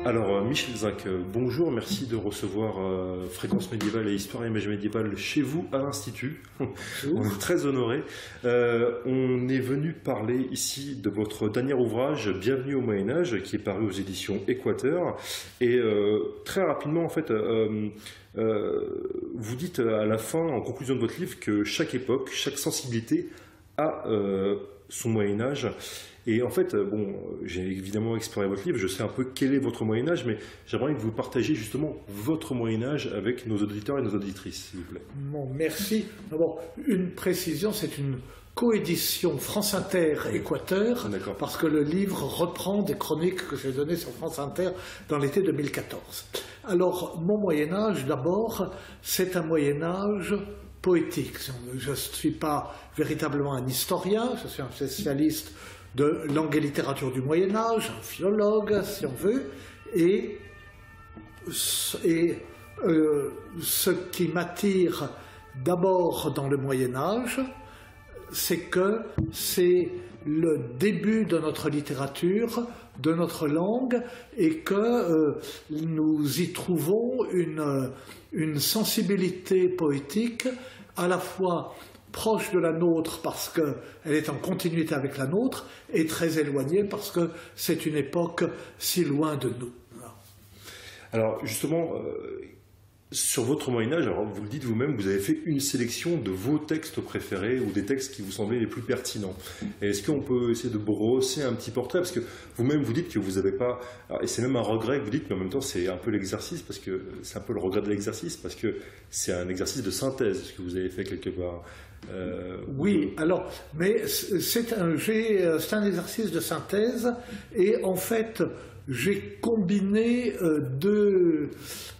Alors, Michel Zinc, bonjour, merci de recevoir Fréquence médiévale et Histoire et Images médiévales chez vous à l'Institut. On est très honorés. On est venu parler ici de votre dernier ouvrage, Bienvenue au Moyen-Âge, qui est paru aux éditions Équateur. Et très rapidement, en fait, vous dites à la fin, en conclusion de votre livre, que chaque époque, chaque sensibilité a son Moyen-Âge. Et en fait, bon, j'ai évidemment exploré votre livre, je sais un peu quel est votre Moyen-Âge, mais j'aimerais que vous partagiez justement votre Moyen-Âge avec nos auditeurs et nos auditrices, s'il vous plaît. Bon, merci. D'abord, une précision, c'est une coédition France Inter-Équateur, parce que le livre reprend des chroniques que j'ai données sur France Inter dans l'été 2014. Alors, mon Moyen-Âge, d'abord, c'est un Moyen-Âge poétique. Je ne suis pas véritablement un historien, je suis un spécialiste de langue et littérature du Moyen-Âge, un philologue, si on veut, et ce qui m'attire d'abord dans le Moyen-Âge, c'est que c'est le début de notre littérature, de notre langue, et que nous y trouvons une sensibilité poétique à la fois proche de la nôtre parce qu'elle est en continuité avec la nôtre, et très éloignée parce que c'est une époque si loin de nous. Alors justement, sur votre Moyen-Âge, alors vous le dites vous-même, vous avez fait une sélection de vos textes préférés ou des textes qui vous semblaient les plus pertinents. Est-ce qu'on peut essayer de brosser un petit portrait? Parce que vous-même vous dites que vous n'avez pas... Alors, et c'est même un regret que vous dites, mais en même temps c'est un peu l'exercice, parce que c'est un peu le regret de l'exercice, parce que c'est un exercice de synthèse, ce que vous avez fait quelque part. Oui, alors, mais c'est un exercice de synthèse, et en fait, j'ai combiné deux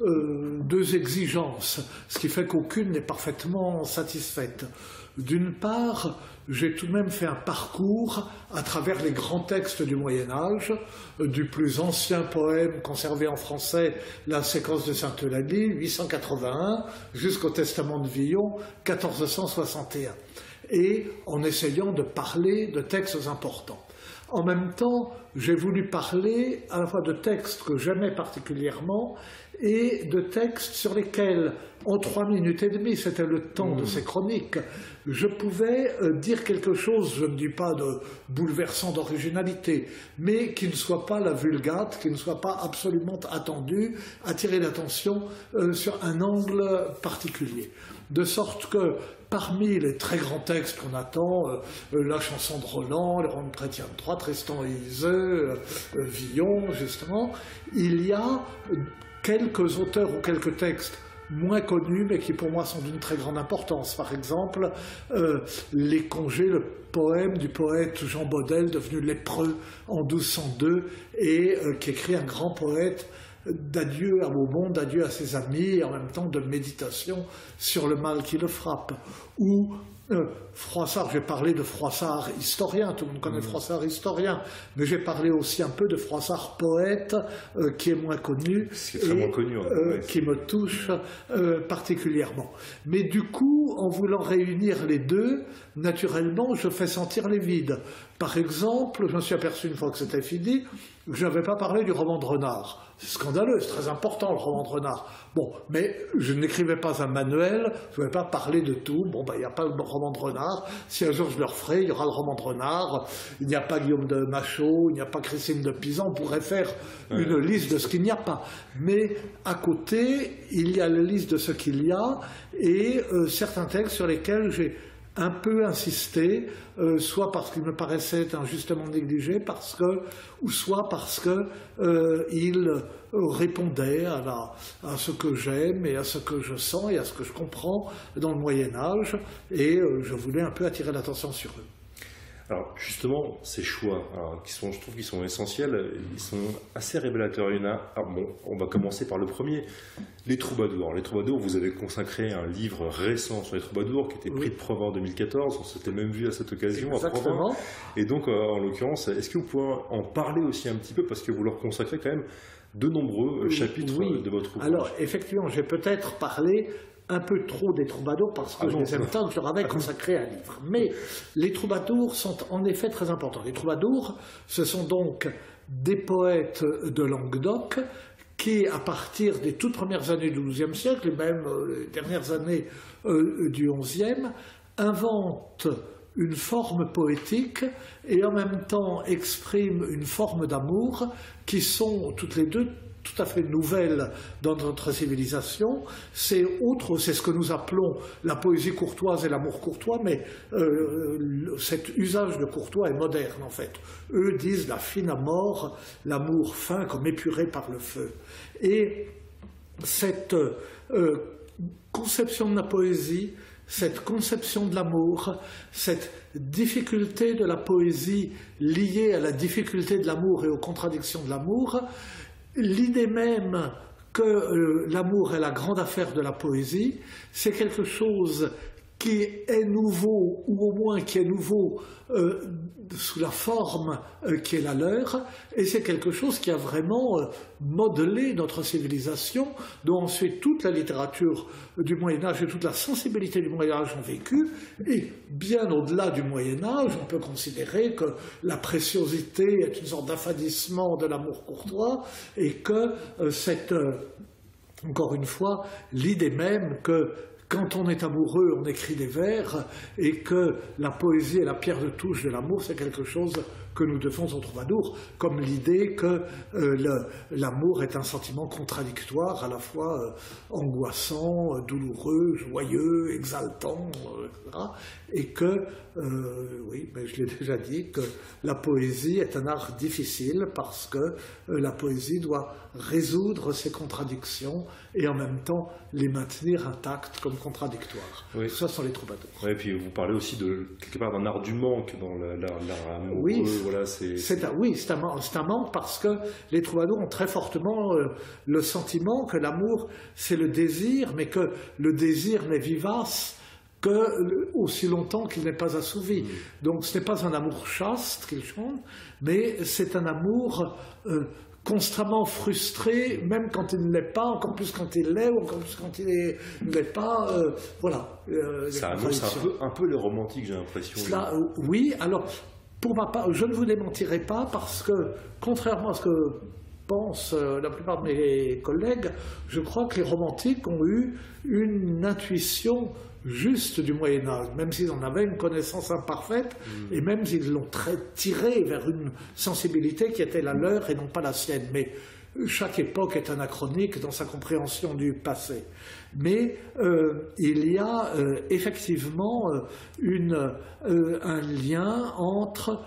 exigences, ce qui fait qu'aucune n'est parfaitement satisfaite. D'une part, j'ai tout de même fait un parcours à travers les grands textes du Moyen-Âge, du plus ancien poème conservé en français, la séquence de Sainte-Eulalie, 881, jusqu'au Testament de Villon, 1461, et en essayant de parler de textes importants. En même temps, j'ai voulu parler à la fois de textes que j'aimais particulièrement et de textes sur lesquels, en 3 minutes et demie, c'était le temps de ces chroniques, je pouvais dire quelque chose, je ne dis pas de bouleversant d'originalité, mais qui ne soit pas la vulgate, qui ne soit pas absolument attendu, attirer l'attention sur un angle particulier. De sorte que parmi les très grands textes qu'on attend, la chanson de Roland, les Roms chrétiens de Troyes, Tristan et Iseux, Villon, justement, il y a quelques auteurs ou quelques textes moins connus, mais qui pour moi sont d'une très grande importance. Par exemple, Les Congés, le poème du poète Jean Bodel, devenu lépreux en 1202, et qui écrit un grand poète d'adieu au monde, d'adieu à ses amis, et en même temps de méditation sur le mal qui le frappe. Ou Froissart, j'ai parlé de Froissart historien, tout le monde connaît Froissart historien, mais j'ai parlé aussi un peu de Froissart poète, qui est moins connu, qui me touche particulièrement. Mais du coup, en voulant réunir les deux, naturellement, je fais sentir les vides. Par exemple, je me suis aperçu une fois que c'était fini, que je n'avais pas parlé du roman de Renard. C'est scandaleux, c'est très important le roman de Renard. Bon, mais je n'écrivais pas un manuel, je ne vais pas parler de tout. Bon, ben, il n'y a pas le roman de Renard. Si un jour je le referai, il y aura le roman de Renard. Il n'y a pas Guillaume de Machaut, il n'y a pas Christine de Pisan. On pourrait faire une liste de ce qu'il n'y a pas. Mais à côté, il y a la liste de ce qu'il y a et certains textes sur lesquels j'ai un peu insisté, soit parce qu'il me paraissait injustement négligé, ou soit parce qu'il répondait à ce que j'aime et à ce que je sens et à ce que je comprends dans le Moyen-Âge, et je voulais un peu attirer l'attention sur eux. Alors justement, ces choix, je trouve qu'ils sont essentiels, ils sont assez révélateurs. Il y en a, on va commencer par le premier, les troubadours. Les troubadours, vous avez consacré un livre récent sur les troubadours qui était prix de Provins en 2014, on s'était même vu à cette occasion à Provins. Et donc, en l'occurrence, est-ce que vous pouvez en parler aussi un petit peu, parce que vous leur consacrez quand même de nombreux chapitres de votre ouvrage. Alors effectivement, j'ai peut-être parlé un peu trop des troubadours parce que je les aime tant que je leur avais consacré un livre. Mais les troubadours sont en effet très importants. Les troubadours, ce sont donc des poètes de Languedoc qui, à partir des toutes premières années du XIIe siècle, et même les dernières années du XIe, inventent une forme poétique et en même temps expriment une forme d'amour qui sont toutes les deux tout à fait nouvelles dans notre civilisation. C'est ce que nous appelons la poésie courtoise et l'amour courtois, mais cet usage de courtois est moderne en fait. Eux disent la fine amor, l'amour fin comme épuré par le feu. Et cette conception de la poésie, cette conception de l'amour, cette difficulté de la poésie liée à la difficulté de l'amour et aux contradictions de l'amour, l'idée même que l'amour est la grande affaire de la poésie, c'est quelque chose qui est nouveau, ou au moins qui est nouveau sous la forme qui est la leur, et c'est quelque chose qui a vraiment modelé notre civilisation, dont ensuite toute la littérature du Moyen-Âge et toute la sensibilité du Moyen-Âge ont vécu, et bien au-delà du Moyen-Âge, on peut considérer que la préciosité est une sorte d'affadissement de l'amour courtois, et que encore une fois, l'idée même que quand on est amoureux, on écrit des vers, et que la poésie est la pierre de touche de l'amour, c'est quelque chose que nous devons aux troubadours, comme l'idée que l'amour est un sentiment contradictoire, à la fois angoissant, douloureux, joyeux, exaltant, etc. Et que, oui, mais je l'ai déjà dit, que la poésie est un art difficile parce que la poésie doit résoudre ces contradictions et en même temps les maintenir intactes comme contradictoires. Oui. Ça sont les troubadours. Oui, et puis vous parlez aussi de quelque part d'un art du manque dans l'art amoureux. Oui, voilà, c'est un manque parce que les troubadours ont très fortement le sentiment que l'amour c'est le désir, mais que le désir n'est vivace que aussi longtemps qu'il n'est pas assouvi. Donc ce n'est pas un amour chaste qu'ils chantent, mais c'est un amour constamment frustré, même quand il ne l'est pas, encore plus quand il l'est, ou encore plus quand il ne l'est pas. Voilà. Ça annonce un peu les romantiques, j'ai l'impression. Oui, alors, pour ma part, je ne vous démentirai pas, parce que, contrairement à ce que pensent la plupart de mes collègues, je crois que les romantiques ont eu une intuition juste du Moyen-Âge, même s'ils en avaient une connaissance imparfaite, et même s'ils l'ont tiré vers une sensibilité qui était la leur et non pas la sienne. Mais chaque époque est anachronique dans sa compréhension du passé. Mais il y a effectivement un lien entre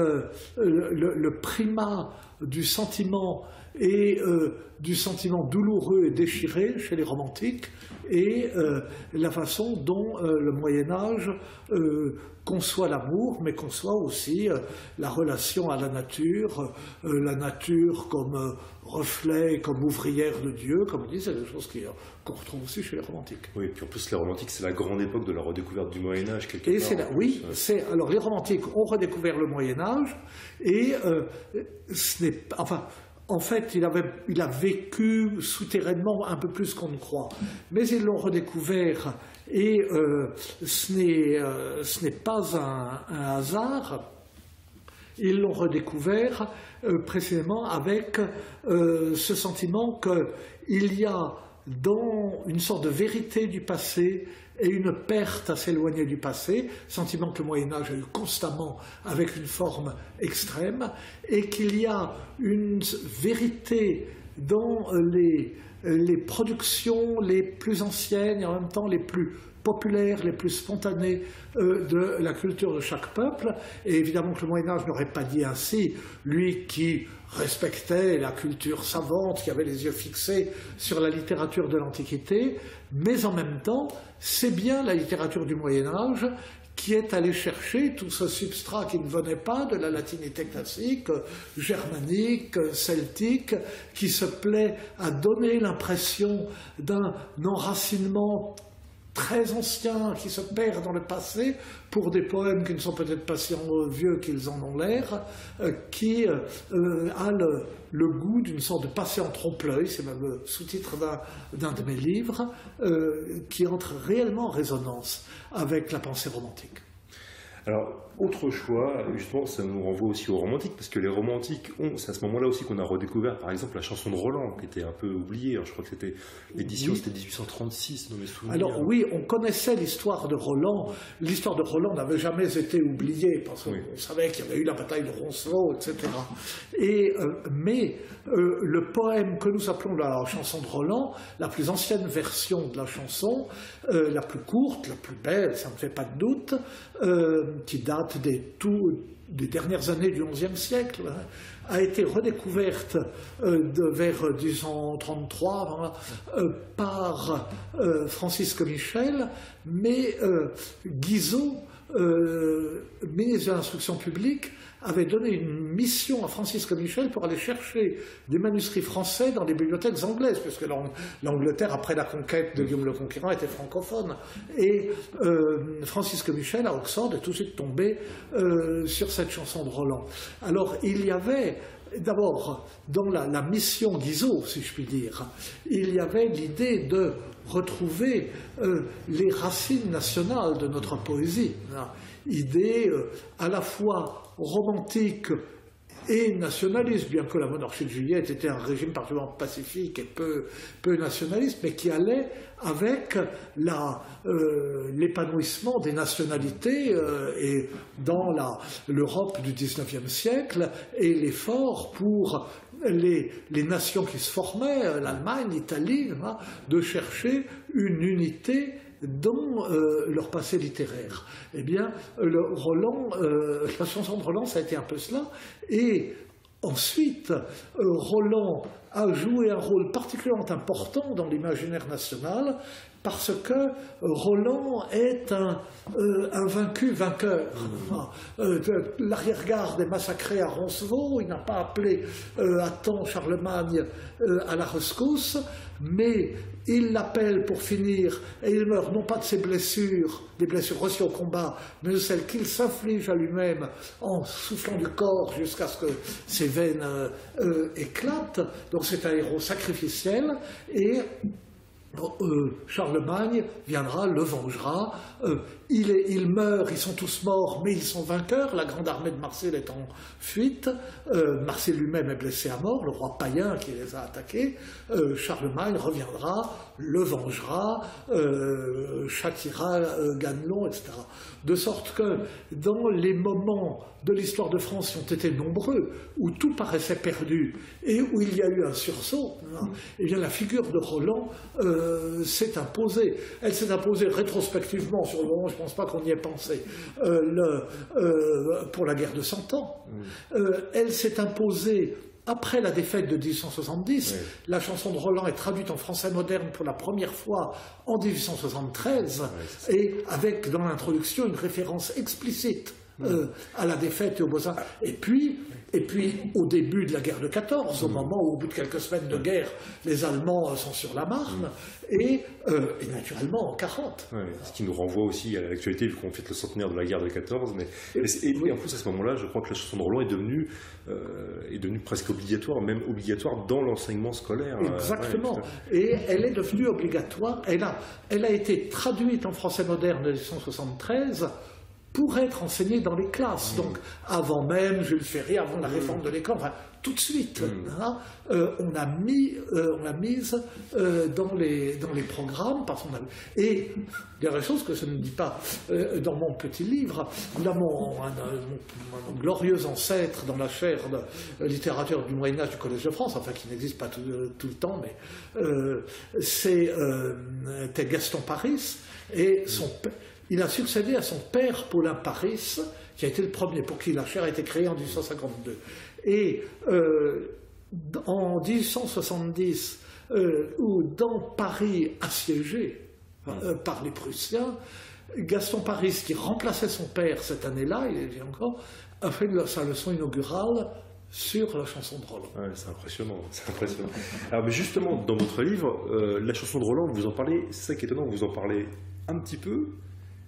le primat du sentiment et du sentiment douloureux et déchiré chez les romantiques et la façon dont le Moyen-Âge conçoit l'amour, mais conçoit aussi la relation à la nature comme reflet, comme ouvrière de Dieu, comme on dit, c'est des choses qu'on retrouve aussi chez les romantiques. Oui, et puis en plus les romantiques, c'est la grande époque de la redécouverte du Moyen-Âge, quelque part. Oui, alors les romantiques ont redécouvert le Moyen-Âge, et ce n'est pas... Enfin, en fait, il a vécu souterrainement un peu plus qu'on ne croit. Mais ils l'ont redécouvert et ce n'est pas un hasard. Ils l'ont redécouvert précisément avec ce sentiment qu'il y a dans une sorte de vérité du passé et une perte à s'éloigner du passé, sentiment que le Moyen-Âge a eu constamment avec une forme extrême, et qu'il y a une vérité dans les productions les plus anciennes et en même temps les plus populaires, les plus spontanées de la culture de chaque peuple. Et évidemment que le Moyen-Âge n'aurait pas dit ainsi, lui qui respectait la culture savante, qui avait les yeux fixés sur la littérature de l'Antiquité, mais en même temps, c'est bien la littérature du Moyen-Âge qui est allée chercher tout ce substrat qui ne venait pas de la latinité classique, germanique, celtique, qui se plaît à donner l'impression d'un enracinement très ancien qui se perd dans le passé pour des poèmes qui ne sont peut-être pas si vieux qu'ils en ont l'air, qui a le goût d'une sorte de passé en trompe-l'œil, c'est même le sous-titre d'un de mes livres, qui entre réellement en résonance avec la pensée romantique. Alors, autre choix, justement, ça nous renvoie aussi aux romantiques, parce que les romantiques, c'est à ce moment-là aussi qu'on a redécouvert, par exemple, la chanson de Roland, qui était un peu oubliée. Alors, je crois que c'était l'édition, c'était 1836, dans mes souvenirs. Alors oui, on connaissait l'histoire de Roland. L'histoire de Roland n'avait jamais été oubliée, parce qu'on savait qu'il y avait eu la bataille de Roncesvalles, etc. Mais le poème que nous appelons la chanson de Roland, la plus ancienne version de la chanson, la plus courte, la plus belle, ça ne fait pas de doute, qui date des dernières années du XIe siècle, a été redécouverte vers 1833 par Francisque Michel, mais Guizot, ministre de l'Instruction publique, avait donné une mission à Francisque Michel pour aller chercher des manuscrits français dans les bibliothèques anglaises, puisque l'Angleterre, après la conquête de Guillaume le Conquérant, était francophone. Et Francisque Michel, à Oxford, est tout de suite tombé sur cette chanson de Roland. Alors, il y avait, d'abord, dans la mission Guizot, si je puis dire, il y avait l'idée de retrouver les racines nationales de notre poésie. Idée à la fois romantique et nationaliste, bien que la monarchie de Juillet était un régime particulièrement pacifique et peu nationaliste, mais qui allait avec l'épanouissement des nationalités et dans l'Europe du XIXe siècle et l'effort pour les nations qui se formaient, l'Allemagne, l'Italie, de chercher une unité dans leur passé littéraire. Eh bien, la chanson de Roland, ça a été un peu cela. Et ensuite, Roland a joué un rôle particulièrement important dans l'imaginaire national parce que Roland est un vaincu-vainqueur. L'arrière-garde est massacrée à Roncesvalles, il n'a pas appelé à temps Charlemagne à la rescousse, mais il l'appelle pour finir, et il meurt non pas de ses blessures, des blessures reçues au combat, mais de celles qu'il s'inflige à lui-même en soufflant du corps jusqu'à ce que ses veines éclatent. Donc c'est un héros sacrificiel, et Charlemagne viendra, le vengera. Il meurt, ils sont tous morts, mais ils sont vainqueurs. La grande armée de Marseille est en fuite. Marseille lui-même est blessé à mort, le roi païen qui les a attaqués. Charlemagne reviendra, le vengera, châtiera Ganelon, etc. De sorte que dans les moments de l'histoire de France qui ont été nombreux, où tout paraissait perdu et où il y a eu un sursaut, eh bien la figure de Roland s'est imposée. Elle s'est imposée rétrospectivement, sur le moment, je ne pense pas qu'on y ait pensé, pour la guerre de 100 ans. Elle s'est imposée après la défaite de 1870. Oui. La chanson de Roland est traduite en français moderne pour la première fois en 1873, et avec dans l'introduction une référence explicite à la défaite et au Beaux-Arts. Et puis, au début de la guerre de 14, au moment où, au bout de quelques semaines de guerre, les Allemands sont sur la Marne, et naturellement en 40. Ouais, ce qui nous renvoie aussi à l'actualité, vu qu'on fête le centenaire de la guerre de 14. Et en plus, à ce moment-là, je crois que la chanson de Roland est devenue presque obligatoire, même obligatoire dans l'enseignement scolaire. Exactement. Et elle est devenue obligatoire. Elle a été traduite en français moderne en 1973. Pour être enseigné dans les classes, donc avant même Jules Ferry, avant la réforme de l'école, enfin, tout de suite, on a mise dans les programmes, et dernière chose que je ne dis pas dans mon petit livre, là mon glorieux ancêtre dans la chaire de littérature du Moyen-Âge du Collège de France, enfin qui n'existe pas tout le temps, mais c'était Gaston Paris, et il a succédé à son père Paulin Paris, qui a été le premier, pour qui la chaire a été créée en 1852. Et en 1870, où dans Paris assiégé par les Prussiens, Gaston Paris, qui remplaçait son père cette année-là, il est encore, a fait sa leçon inaugurale sur la chanson de Roland. Ouais, c'est impressionnant, c'est impressionnant. Alors, mais justement, dans votre livre, la chanson de Roland, vous en parlez, c'est ça qui est étonnant, vous en parlez un petit peu,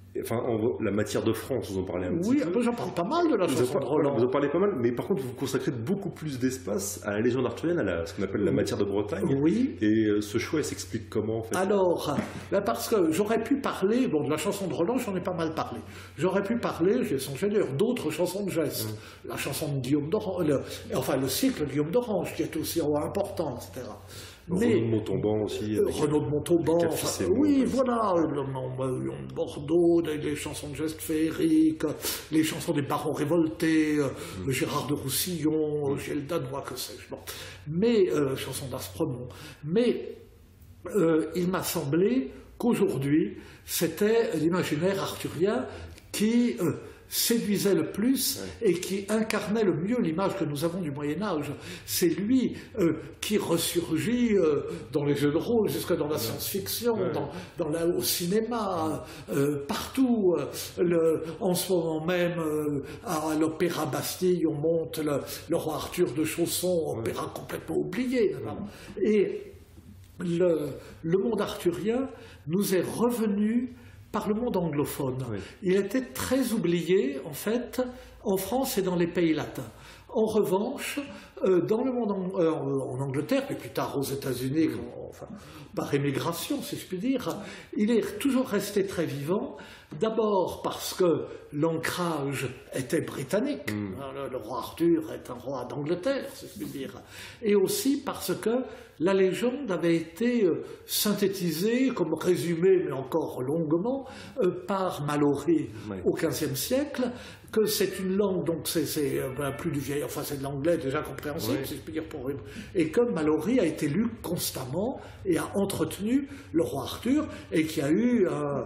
Enfin, la matière de France, vous en parlez un petit Oui, peu. j'en parle pas mal de la chanson de Roland. Vous en parlez pas mal, mais par contre, vous consacrez beaucoup plus d'espace à la légende arthurienne, à ce qu'on appelle la matière de Bretagne. Oui. Et ce choix, il s'explique comment, en fait? Alors, là, parce que j'aurais pu parler, bon, de la chanson de Roland, j'en ai pas mal parlé. J'aurais pu parler, j'ai songé d'ailleurs, d'autres chansons de geste. La chanson de Guillaume d'Orange, enfin le cycle de Guillaume d'Orange, qui est aussi important, etc. Mais, Renaud de Montauban aussi. Renaud de Montauban, enfin, oui, voilà, Bordeaux, les chansons de gestes féeriques, les chansons des barons révoltés, Gérard de Roussillon, Gilles Danois, que sais-je. Bon. Mais, chansons d'Aspremont. Mais il m'a semblé qu'aujourd'hui, c'était l'imaginaire arthurien qui séduisait le plus et qui incarnait le mieux l'image que nous avons du Moyen-Âge. C'est lui qui ressurgit dans les jeux de rôle, jusque dans la science-fiction, au cinéma, partout. En ce moment même, à l'Opéra Bastille, on monte le roi Arthur de Chausson, opéra complètement oublié. Et le monde arthurien nous est revenu par le monde anglophone. Oui. Il était très oublié, en fait, en France et dans les pays latins. En revanche, dans le monde en Angleterre, et plus tard aux États-Unis, enfin, par émigration, si je puis dire, il est toujours resté très vivant. D'abord parce que l'ancrage était britannique. Le roi Arthur est un roi d'Angleterre, si je puis dire. Et aussi parce que la légende avait été synthétisée, comme résumée, mais encore longuement, par Malory au XVe siècle, que c'est une langue, donc c'est plus du vieil, enfin c'est de l'anglais déjà compréhensible, si je puis dire, et que Malory a été lu constamment et a entretenu le roi Arthur, et qui a eu un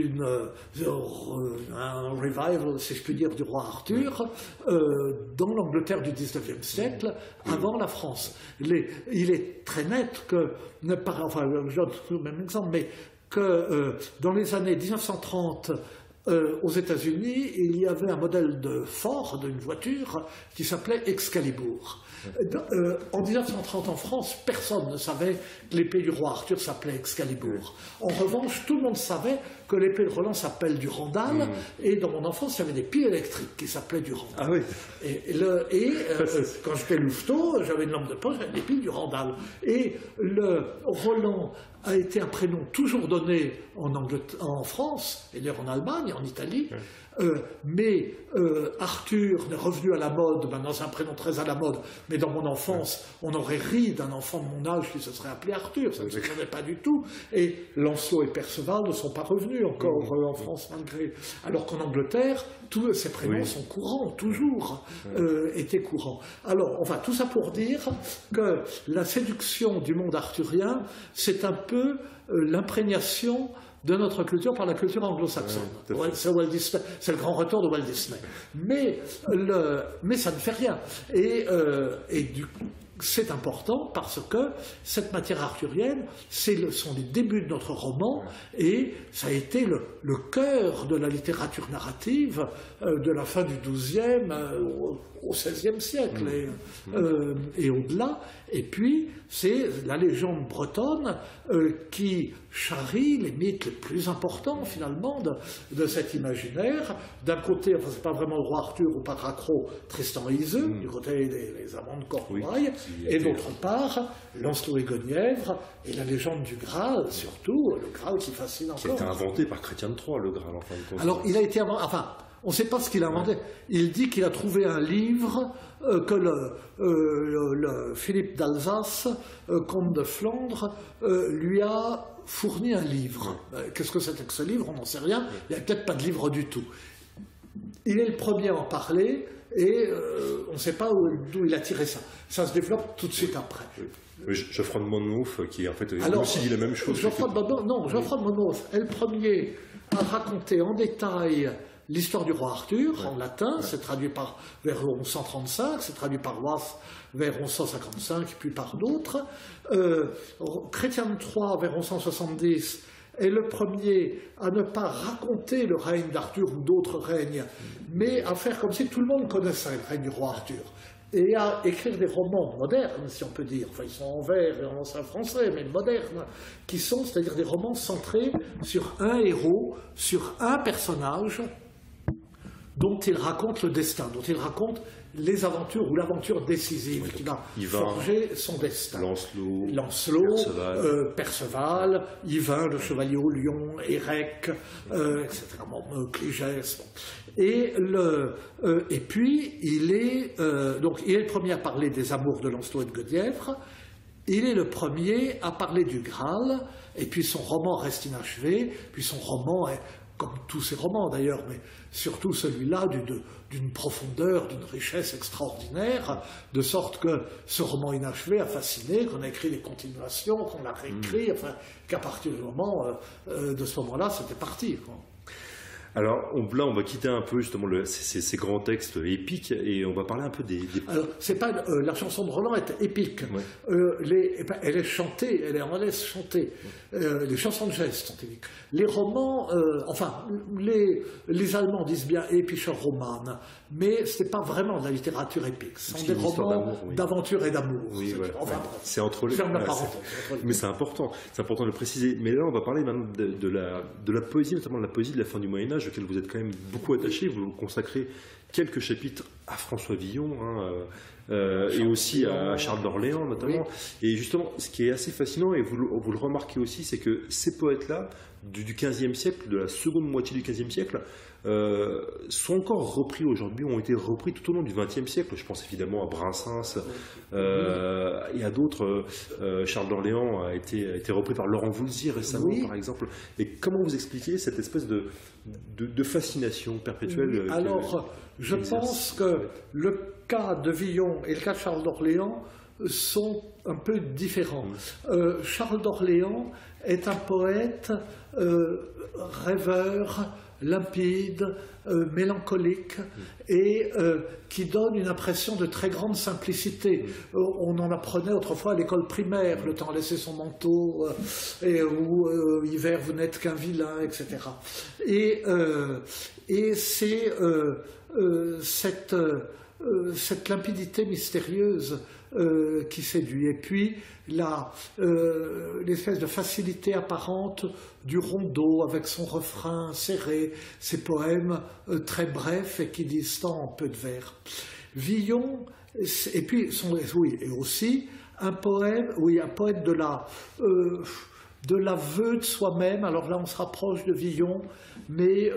revival, si je puis dire, du roi Arthur dans l'Angleterre du XIXe siècle, avant la France. Il est très net que, enfin je donne le même exemple, mais que dans les années 1930, aux États-Unis, il y avait un modèle de Ford, d'une voiture, qui s'appelait Excalibur. En 1930, en France, personne ne savait que l'épée du roi Arthur s'appelait Excalibur. En revanche, tout le monde savait que l'épée de Roland s'appelle Durandal, et dans mon enfance, il y avait des piles électriques qui s'appelaient Durandal. Ah oui. Quand j'étais louveteau, j'avais une lampe de poche avec des piles Durandal. Et le Roland a été un prénom toujours donné en France, et d'ailleurs en Allemagne, en Italie, mais Arthur est revenu à la mode, dans un prénom très à la mode, mais dans mon enfance, on aurait ri d'un enfant de mon âge qui se serait appelé Arthur, ça ne se connaît pas du tout, et Lancelot et Perceval ne sont pas revenus encore en France malgré, alors qu'en Angleterre, tous ces prénoms sont courants, toujours étaient courants. Alors, enfin, tout ça pour dire que la séduction du monde arthurien, c'est un peu l'imprégnation de notre culture par la culture anglo-saxonne. C'est le grand retour de Walt Disney. Mais ça ne fait rien. Et c'est important parce que cette matière arthurienne, sont les débuts de notre roman, et ça a été le cœur de la littérature narrative de la fin du XIIe au XVIe siècle et au-delà. Et puis, c'est la légende bretonne qui charrie les mythes les plus importants, finalement, de cet imaginaire. D'un côté, enfin, c'est pas vraiment le roi Arthur ou Patracro, Tristan et Iseult, du côté des amants de Cornouailles, et d'autre part, Lancelot et Guenièvre, et la légende du Graal, surtout, le Graal qui fascine encore. Qui a été inventé par Chrétien de Troyes, le Graal, en fin de compte. Alors, il a été inventé, enfin, on ne sait pas ce qu'il a inventé. Il dit qu'il a trouvé un livre que le Philippe d'Alsace, comte de Flandre, lui a fourni un livre. Qu'est-ce que c'était que ce livre? On n'en sait rien. Il n'y a peut-être pas de livre du tout. Il est le premier à en parler, et on ne sait pas d'où il a tiré ça. Ça se développe tout de suite après. Geoffroy de Monmouth, qui en fait aussi dit la même chose. Geoffroy de Monmouth est le premier à raconter en détail l'histoire du roi Arthur en latin. C'est traduit vers 1135, c'est traduit par Wath vers 1155, puis par d'autres. Chrétien de Troyes vers 1170 est le premier à ne pas raconter le règne d'Arthur ou d'autres règnes, mais à faire comme si tout le monde connaissait le règne du roi Arthur. et à écrire des romans modernes, si on peut dire. Enfin, ils sont en vers et en ancien français, mais modernes, qui sont, c'est-à-dire des romans centrés sur un héros, sur un personnage dont il raconte le destin, dont il raconte les aventures ou l'aventure décisive qui va forger son destin. Lancelot, Perceval, Yvain, le chevalier au lion, Érec, etc. Cligès. Et puis, il est le premier à parler des amours de Lancelot et de Guenièvre. Il est le premier à parler du Graal, et puis son roman reste inachevé, puis son roman est, comme tous ses romans d'ailleurs, mais surtout celui-là, d'une profondeur, d'une richesse extraordinaire, de sorte que ce roman inachevé a fasciné, qu'on a écrit des continuations, qu'on l'a réécrit, enfin, qu'à partir du moment, de ce moment-là, c'était parti, quoi. Alors là, on va quitter un peu justement ces grands textes épiques et on va parler un peu des... Alors, c'est pas la chanson de Roland est épique. Ouais. Elle est chantée, elle est en laisse chantée. Les chansons de geste sont épiques. Les romans, les Allemands disent bien épischer Roman, mais c'est pas vraiment de la littérature épique. Ce sont des romans d'aventure et d'amour. Oui, voilà. Enfin, c'est entre les... Mais c'est important de le préciser. Mais là, on va parler maintenant de la poésie, notamment de la poésie de la fin du Moyen-Âge, auquel vous êtes quand même beaucoup attaché. Vous consacrez quelques chapitres à François Villon, et aussi à Charles d'Orléans notamment. Oui. Et justement, ce qui est assez fascinant, et vous le remarquez aussi, c'est que ces poètes-là, du XVe siècle, de la seconde moitié du XVe siècle, sont encore repris aujourd'hui, ont été repris tout au long du XXe siècle. Je pense évidemment à Brassens et à d'autres. Charles d'Orléans a été repris par Laurent Voulzy récemment, par exemple. Et comment vous expliquez cette espèce de fascination perpétuelle Alors, je pense que le cas de Villon et le cas de Charles d'Orléans sont un peu différents. Charles d'Orléans est un poète rêveur, limpide, mélancolique, et qui donne une impression de très grande simplicité. On en apprenait autrefois à l'école primaire, le temps laisser son manteau, ou hiver vous n'êtes qu'un vilain, etc. Et c'est cette limpidité mystérieuse qui séduit. Et puis l'espèce de facilité apparente du rondeau avec son refrain serré, ses poèmes très brefs et qui disent tant en peu de vers. Villon, et puis et aussi un poète de l'aveu de soi-même. Alors là on se rapproche de Villon, mais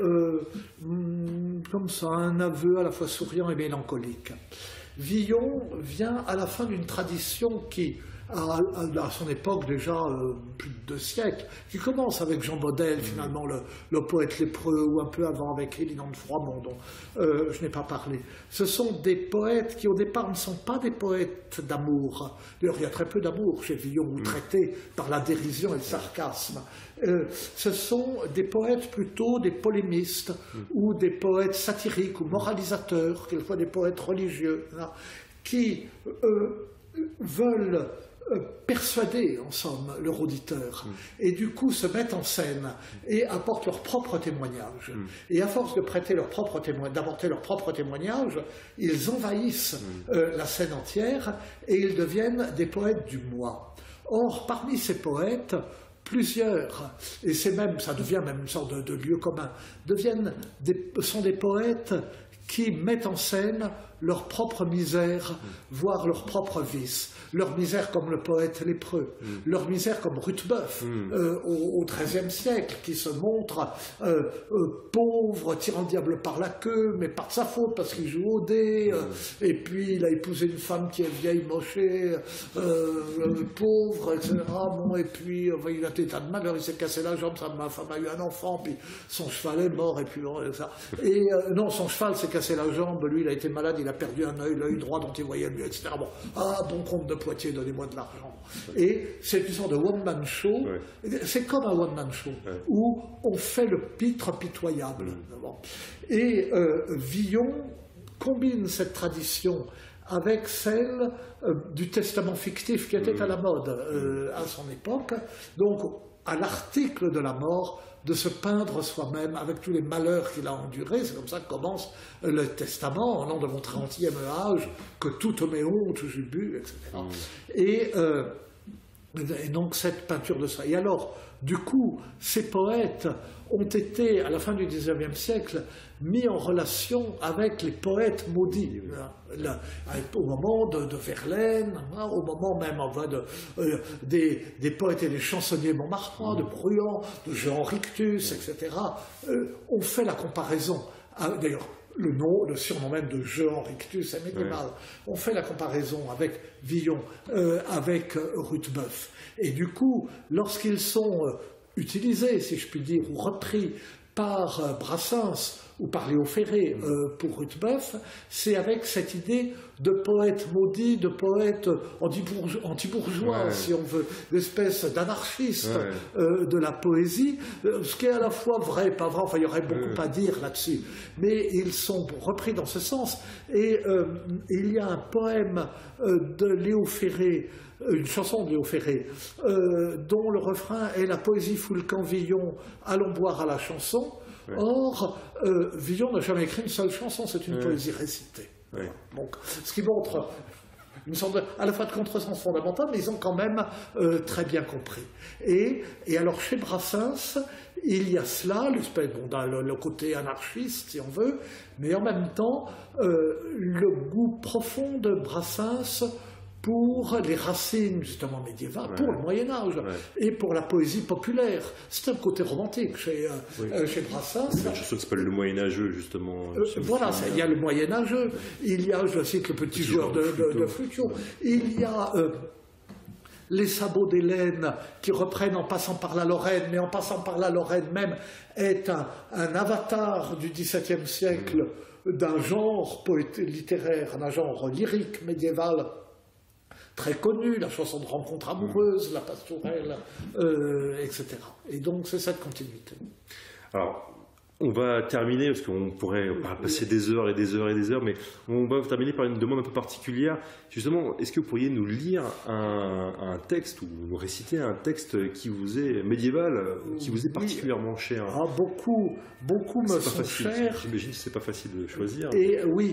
comme ça, un aveu à la fois souriant et mélancolique. Villon vient à la fin d'une tradition qui, à son époque déjà plus de 2 siècles, qui commence avec Jean Bodel, finalement le poète lépreux, ou un peu avant avec Élinor de Froidmont, dont je n'ai pas parlé. Ce sont des poètes qui au départ ne sont pas des poètes d'amour. D'ailleurs, il y a très peu d'amour chez Villon, ou traité par la dérision et le sarcasme. Ce sont des poètes plutôt des polémistes, ou des poètes satiriques ou moralisateurs, quelquefois des poètes religieux, qui veulent persuader, en somme, leur auditeur, et du coup se mettent en scène et apportent leur propre témoignage. Et à force de d'apporter leur propre témoignage, ils envahissent la scène entière et ils deviennent des poètes du moi. Or, parmi ces poètes, plusieurs, et ça devient même une sorte de lieu commun, sont des poètes qui mettent en scène leur propre misère, voire leur propre vice. Leur misère comme le poète lépreux, leur misère comme Ruthbeuf au XIIIe siècle, qui se montre pauvre, tirant le diable par la queue, mais pas de sa faute parce qu'il joue au dé, et puis il a épousé une femme qui est vieille, mochée, pauvre, etc. Bon, et puis il a été tas de malheur, il s'est cassé la jambe, ma femme a eu un enfant, puis son cheval est mort, et puis ça. Et non, son cheval s'est cassé la jambe, lui il a été malade, il a perdu un œil, l'œil droit dont il voyait mieux, etc. Bon, bon comte de Poitiers, donnez-moi de l'argent. Et c'est une sorte de one-man show. C'est comme un one-man show, où on fait le pitre pitoyable. Et Villon combine cette tradition avec celle du testament fictif qui était à la mode à son époque. Donc, à l'article de la mort, de se peindre soi-même avec tous les malheurs qu'il a endurés. C'est comme ça que commence le testament, au nom de mon 30e âge, que toutes mes hontes j'eus bu, etc. Et donc cette peinture de ça. Et alors, du coup, ces poètes ont été, à la fin du XIXe siècle, mis en relation avec les poètes maudits. Au moment de Verlaine, au moment même des poètes et des chansonniers montmartrois, de Bruant, de Jean Rictus, etc., on fait la comparaison. D'ailleurs, le surnom même de Jean Rictus est médiéval. On fait la comparaison avec Villon, avec Rudebeuf. Et du coup, lorsqu'ils sont utilisés, si je puis dire, ou repris par Brassens ou par Léo Ferré pour Rudebeuf, c'est avec cette idée de poète maudit, de poète anti-bourgeois, si on veut, d'espèce d'anarchiste de la poésie, ce qui est à la fois vrai et pas vrai, enfin il y aurait beaucoup à dire là-dessus, mais ils sont repris dans ce sens. Et il y a un poème de Léo Ferré, une chanson de Léo Ferré, dont le refrain est « La poésie fout le camp Villon, allons boire à la chanson ». Or, Villon n'a jamais écrit une seule chanson, c'est une poésie récitée. Donc, ce qui montre une sorte à la fois de contresens fondamental, mais ils ont quand même très bien compris. Et alors, chez Brassens, il y a cela, le côté anarchiste, si on veut, mais en même temps, le goût profond de Brassens pour les racines justement médiévales, pour le Moyen-Âge et pour la poésie populaire. C'est un côté romantique chez Brassens. Il y a une chose qui s'appelle le Moyen-Âgeux, justement. Voilà, il y a le Moyen-Âgeux, il y a, je cite, le petit joueur de flûtion, il y a les sabots d'Hélène qui reprennent En passant par la Lorraine, mais En passant par la Lorraine même est un avatar du XVIIe siècle d'un genre littéraire, d'un genre lyrique médiéval très connu, la chanson de rencontre amoureuse, la pastourelle, etc. Et donc c'est cette continuité. Alors, on va terminer, parce qu'on pourrait passer des heures et des heures et des heures, mais on va terminer par une demande un peu particulière. Justement, est-ce que vous pourriez nous lire un texte, ou nous réciter un texte qui vous est médiéval, qui vous est particulièrement cher? Beaucoup me sont chers. J'imagine que c'est pas facile de choisir. Et oui,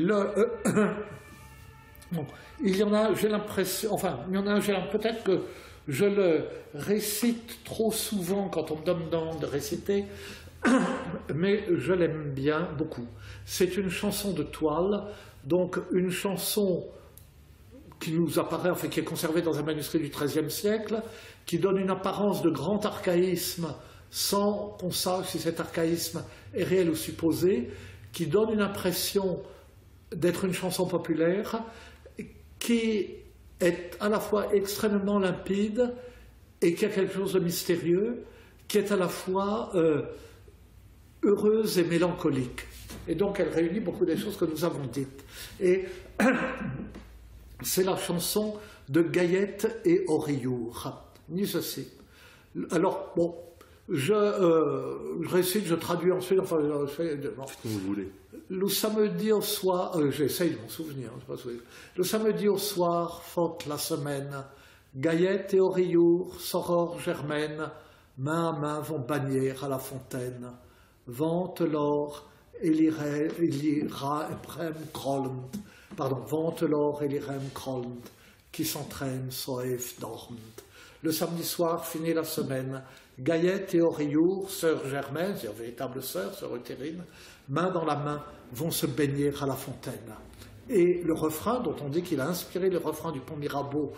bon, il y en a, j'ai l'impression, peut-être que je le récite trop souvent quand on me demande de réciter, mais je l'aime bien beaucoup. C'est une chanson de toile, donc une chanson qui nous apparaît, enfin qui est conservée dans un manuscrit du XIIIe siècle, qui donne une apparence de grand archaïsme sans qu'on sache si cet archaïsme est réel ou supposé, qui donne une impression d'être une chanson populaire, qui est à la fois extrêmement limpide et qui a quelque chose de mystérieux, qui est à la fois heureuse et mélancolique. Et donc elle réunit beaucoup des choses que nous avons dites. Et c'est la chanson de Gaillette et Oriour. Ni ceci. Alors, bon, je récite, je traduis ensuite, enfin, je fais... Faites comme vous voulez. Le samedi au soir, j'essaye de m'en souvenir, le samedi au soir, faute la semaine, Gaillette et Oriour, Soror Germaine, main à main vont bannière à la fontaine, vente l'or et l'ira eprem krollend, vente l'or et l'irem krollend, qui s'entraînent, soef dormend. Le samedi soir, finit la semaine, Gaillette et Oriour, sœurs Germaine, c'est-à-dire véritable sœur Utérine, main dans la main, vont se baigner à la fontaine. Et le refrain, dont on dit qu'il a inspiré le refrain du pont Mirabeau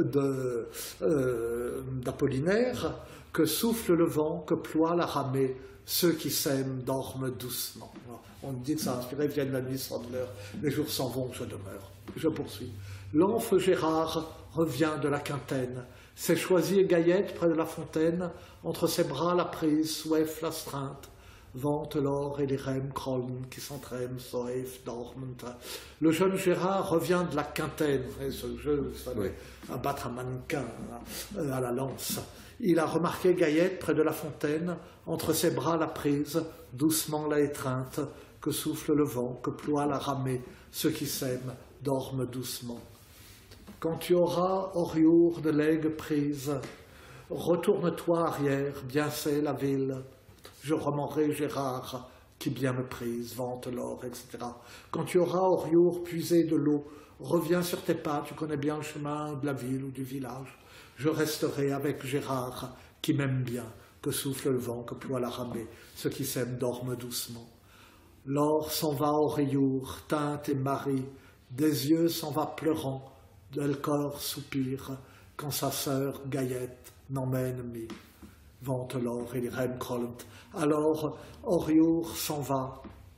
d'Apollinaire, que souffle le vent, que ploie la ramée, ceux qui s'aiment dorment doucement. On dit que ça a inspiré Vienne la nuit sans l'heure, les jours s'en vont, je demeure. Je poursuis. L'enfe Gérard revient de la quintaine, s'est choisi et Gaillette près de la fontaine, entre ses bras la prise, soif l'astreinte, vente l'or et les rêmes krollen qui s'entraînent, soif dorment. Le jeune Gérard revient de la quintaine, ce jeu, vous savez, abattre un mannequin à la lance. Il a remarqué Gaillette près de la fontaine, entre ses bras la prise, doucement la étreinte, que souffle le vent, que ploie la ramée, ceux qui s'aiment dorment doucement. Quand tu auras, Oriour, de l'aigue prise, Retourne-toi arrière, bien c'est la ville. Je remanderai Gérard, qui bien me prise, vante l'or, etc. Quand tu auras, Oriour, puisé de l'eau, reviens sur tes pas, tu connais bien le chemin de la ville ou du village. Je resterai avec Gérard, qui m'aime bien, que souffle le vent, que ploie la ramée. Ceux qui s'aiment dorment doucement. L'or s'en va, Oriour, teinte et Marie, des yeux s'en va pleurant, Delcor soupire, quand sa sœur Gaillette n'emmène mis. Vante l'or et les Remkrolmt. Alors, Oriour s'en va,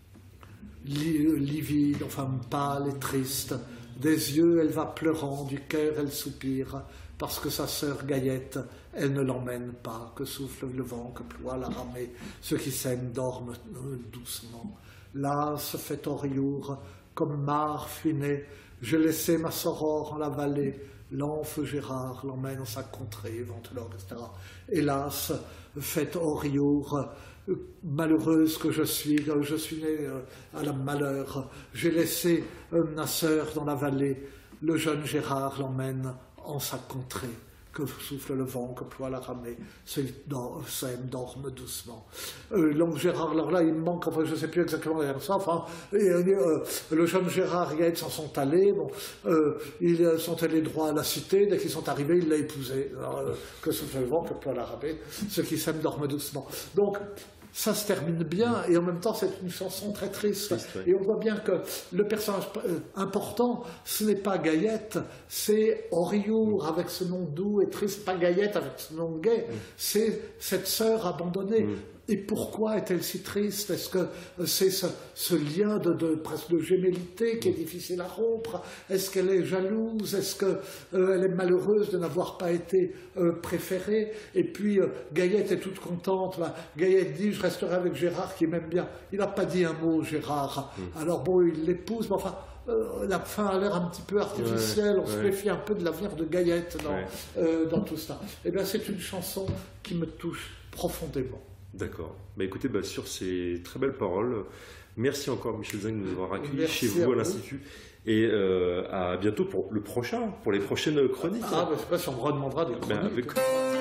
livide, enfin pâle et triste. Des yeux, elle va pleurant, du cœur, elle soupire, parce que sa sœur Gaillette, elle ne l'emmène pas, que souffle le vent, que ploie la ramée. Ceux qui s'aiment dorment doucement. Là se fait Oriour, comme mare funée. Je laissais ma soror en la vallée. L'enfe Gérard l'emmène en sa contrée, vente l'or, etc. Hélas, fait Oriour, malheureuse que je suis née à la malheur. J'ai laissé ma sœur dans la vallée. Le jeune Gérard l'emmène en sa contrée. Que souffle le vent, que ploie la ramée, ceux s'aiment, dorment doucement. Donc Gérard, alors là, il me manque, enfin, je ne sais plus exactement ça, enfin, le jeune Gérard et Gaëlle s'en sont allés, bon, ils sont allés droit à la cité, dès qu'ils sont arrivés, il l'a épousée. Que souffle le vent, que ploie la ramée, ceux qui s'aiment, dorment doucement. Donc, ça se termine bien, et en même temps, c'est une chanson très triste. Et on voit bien que le personnage important, ce n'est pas Gaillette, c'est Oriour, avec ce nom doux et triste, pas Gaillette avec ce nom gai, c'est cette sœur abandonnée. Et pourquoi est-elle si triste? Est-ce que c'est ce lien presque de gémellité qui est difficile à rompre? Est-ce qu'elle est jalouse? Est-ce qu'elle est malheureuse de n'avoir pas été préférée? Et puis Gaillette est toute contente. Gaillette dit: je resterai avec Gérard qui m'aime bien. Il n'a pas dit un mot, Gérard. Alors bon, il l'épouse, mais enfin, la fin a l'air un petit peu artificielle. On se méfie un peu de l'avenir de Gaillette dans tout ça. Et bien c'est une chanson qui me touche profondément. D'accord. Bah écoutez, sur ces très belles paroles, merci encore Michel Zinc de nous avoir accueillis chez vous à l'Institut. Et à bientôt pour le prochain, pour les prochaines chroniques. Je ne sais pas si on me redemandera des chroniques.